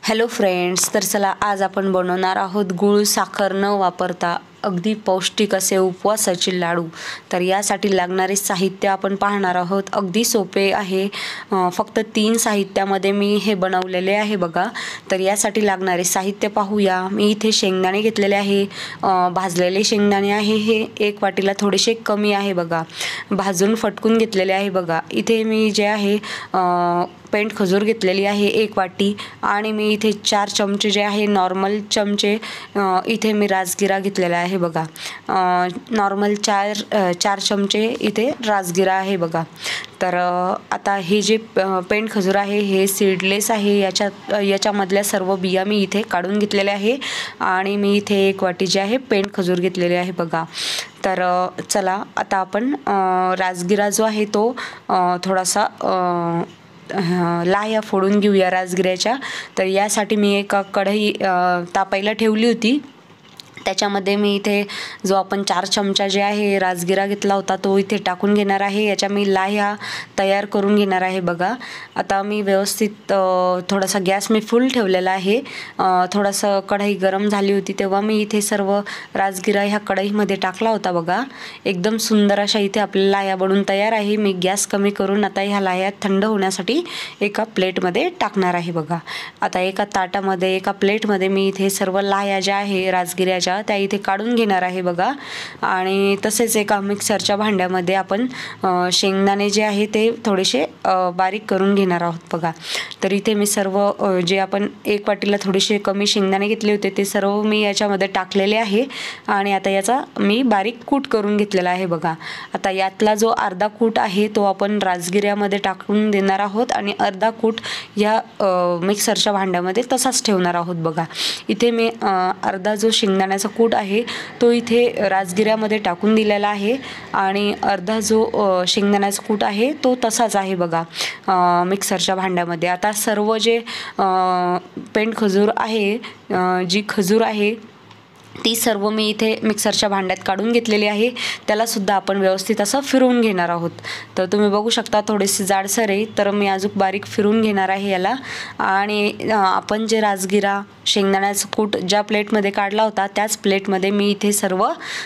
Hello friends, तर चला आज आपण बनवणार आहोत गूळ साखर न वापरता अगदी पौष्टिक असे उपवासाचे लाडू। तर यासाठी लागणारे साहित्य आपण पाहणार आहोत। अगदी सोपे आहे, फक्त 3 साहित्यामध्ये मी हे बनवलेले आहे बघा। तर यासाठी लागणारे साहित्य पाहूया। मी इथे शेंगदाणे घेतलेले आहे, भाजलेले शेंगदाणे आहे, हे 1 वाटीला थोडेसे कमी आहे बघा। भाजून फटकून घेतलेले आहे बघा। इथे मी जे आहे पेंट खजूर घेतलेली आहे 1 वाटी, आणि मी इथे 4 चमचे जे आहे नॉर्मल चमचे इथे मी राजगिरा घेतलेला आहे बघा। नॉर्मल 4 चमचे इथे राजगिरा आहे बघा। तर आता हे जे पेंट खजूर आहे हे सीडलेस आहे, याच्यामधल्या सर्व बिया मी इथे काढून घेतलेले आहे, आणि मी इथे 1 वाटी जे आहे पेंट खजूर घेतलेले आहे बघा। तर चला आता आपण राजगिरा जो आहे तो थोडासा लाह्या फोडून घेऊया राजगिऱ्याच्या। तर यासाठी मी एक कढई तापायला ठेवली होती। त्याच्यामध्ये मी इथे जो आपण 4 चमचा जे आहे राजगिरा घेतला होता तो इथे टाकून घेणार आहे। याच्या मी लाह्या तयार करून घेणार आहे बघा। आता मी व्यवस्थित थोडासा गॅस मी फुल ठेवलेला आहे। थोडासा कढई गरम झाली होती तेव्हा मी इथे सर्व राजगिरा ह्या कढईमध्ये टाकला होता बघा। एकदम सुंदर अशा इथे आपल्या लाह्या बनून तयार आहे। मी गॅस कमी करून आता ह्या लाह्या थंड होण्यासाठी एका प्लेटमध्ये टाकणार आहे बघा। आता एका ताटामध्ये एका प्लेटमध्ये मी इथे सर्व लाह्या ज्या आहे राजगिऱ्याच्या त्या इथे काढून घेणार आहे बघा। आणि तसेच एका मिक्सरच्या भांड्यामध्ये आपण शेंगदाणे जे आहे ते थोडेसे बारीक करून घेणार आहोत बघा। तर इथे मी सर्व जे आपण 1 वाटीला थोडेसे कमी शेंगदाणे घेतले होते ते सर्व मी याच्यामध्ये टाकलेले आहे, आणि आता याचा मी बारीक कूट करून घेतलेला आहे बघा। आता यातला जो अर्धा कूट आहे तो आपण राजगिऱ्यामध्ये टाकून देणार आहोत, आणि अर्धा कूट या मिक्सरच्या भांड्यामध्ये तसाच ठेवणार आहोत बघा। इथे मी अर्धा जो शेंगदाण्याचा कूट आहे तो इथे राजगिऱ्यामध्ये टाकून दिलेला आहे, आणि अर्धा जो शेंगदाण्याचा कूट आहे तो तसाच आहे बघा मिक्सरच्या भांड्यामध्ये। आता सर्व जे पेंट खजूर आहे, जी खजूर आहे ती सर्व मी इथे मिक्सरच्या भांड्यात काढून घेतलेली आहे। त्याला सुद्धा आपण व्यवस्थित असं फिरवून घेणार आहोत। तर तुम्ही बघू शकता थोडेसे जाडसर आहे, तर मी अजून बारीक फिरवून घेणार आहे याला। आणि आपण जे राजगिरा शेंगदाण्याचा कूट ज्या प्लेटमध्ये काढला होता त्याच प्लेटमध्ये मी इथे सर्व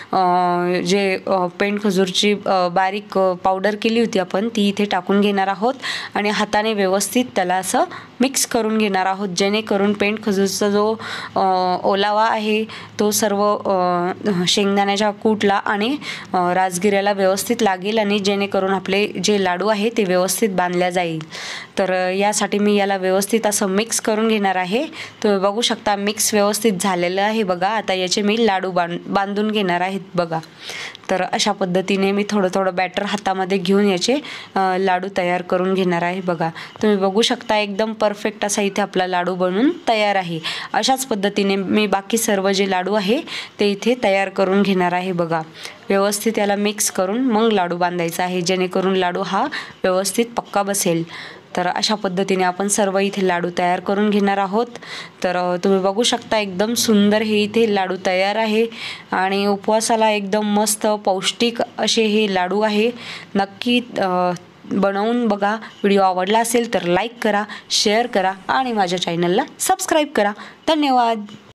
जे पेंट खजूरची बारीक पावडर केली होती आपण ती इथे टाकून घेणार आहोत, आणि हाताने व्यवस्थित त्याला असं मिक्स करून घेणार आहोत, जेणेकरून पेंट खजूरचा जो ओलावा आहे तो सर्व शेंगदाण्याच्या कूटला आणि राजगिऱ्याला व्यवस्थित लागेल, आणि जेणेकरून आपले जे लाडू आहे ते व्यवस्थित बांधल्या जाईल। तर यासाठी मी याला व्यवस्थित असं मिक्स करून घेणार आहे। तुम्ही बघू शकता मिक्स व्यवस्थित झालेलं आहे बघा। आता याचे मी लाडू बांधून घेणार आहेत बघा। तर अशा पद्धतीने मी थोडं बॅटर हातामध्ये घेऊन याचे लाडू तयार करून घेणार आहे बघा। तुम्ही बघू शकता एकदम परफेक्ट असा इथे आपला लाडू बनून तयार आहे। अशाच पद्धतीने मी बाकी सर्व जे लाडू आहे ते इथे तयार करून घेणार आहे बघा। व्यवस्थित याला मिक्स करून मग लाडू बांधायचा आहे, जेणेकरून लाडू हा व्यवस्थित पक्का बसेल। तर अशा पद्धतीने आपण सर्व इथे लाडू तयार करून घेणार आहोत। तर तुम्ही बघू शकता एकदम सुंदर हे इथे लाडू तयार आहे, आणि उपवासाला एकदम मस्त पौष्टिक असे हे लाडू आहे। नक्की बनवून बघा। व्हिडिओ आवडला असेल तर लाईक करा, शेअर करा, आणि माझ्या चॅनलला सबस्क्राईब करा। धन्यवाद।